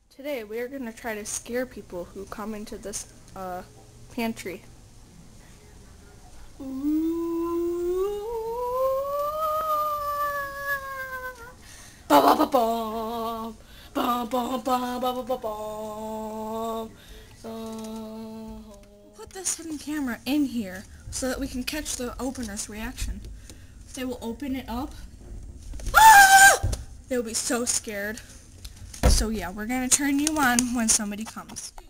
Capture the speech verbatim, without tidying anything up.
Today we are going to try to scare people who come into this uh, pantry. Ba-ba-ba-bum. Ba-ba-ba-ba-ba-ba-bum. So, put this hidden camera in here so that we can catch the opener's reaction. They will open it up. Ah! They'll be so scared. So yeah, we're gonna turn you on when somebody comes.